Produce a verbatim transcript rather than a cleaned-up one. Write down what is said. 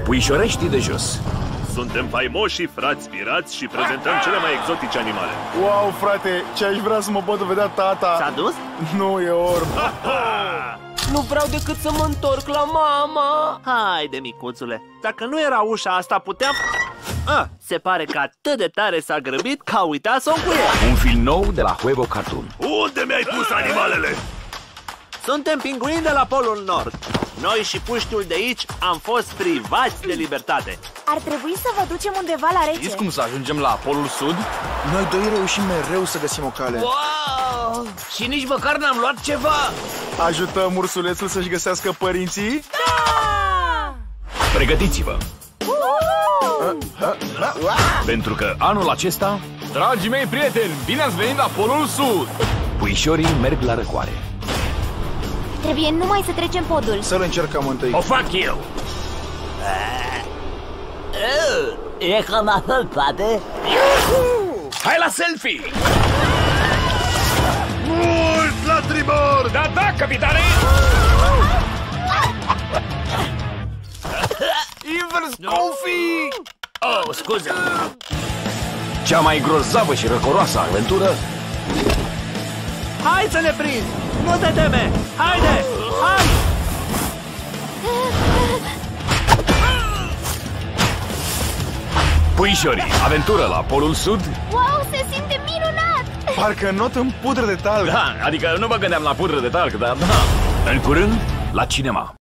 Puișoreștii de jos. Suntem faimoși frați pirați și prezentăm cele mai exotice animale. Wow, frate, ce aș vrea să mă pot vedea tata. S-a dus? Nu, e orb. Nu vreau decât să mă întorc la mama. Haide, micuțule, dacă nu era ușa asta, puteam... Ah, se pare că atât de tare s-a grăbit că a uitat să o încuie. Un film nou de la Huevo Cartoon. Unde mi-ai pus animalele? Suntem pinguini de la Polul Nord. Noi și puștiul de aici am fost privați de libertate. Ar trebui să vă ducem undeva la rece. Știți cum să ajungem la Polul Sud? Noi doi reușim mereu să găsim o cale. Wow! Și nici măcar n-am luat ceva. Ajutăm ursulețul să-și găsească părinții? Da! Pregătiți-vă! Pentru că anul acesta, Dragii mei prieteni, bine ați venit la Polul Sud! puișorii merg la răcoare. Trebuie numai să trecem podul. Să-l încercăm întâi. O fac eu. E cam așa, poate? Hai la selfie! Mult la tribord! Da, da, capitane! Invers Coffee! Oh, scuze. Cea mai grozavă și răcoroasă aventură. Hai să ne prind! Nu te teme! Haide! Hai! Puișorii, aventură la Polul Sud. Wow, se simte minunat! Parcă not în pudră de talc. Da, adică nu mă gândeam la pudră de talc, dar da. În curând, la cinema.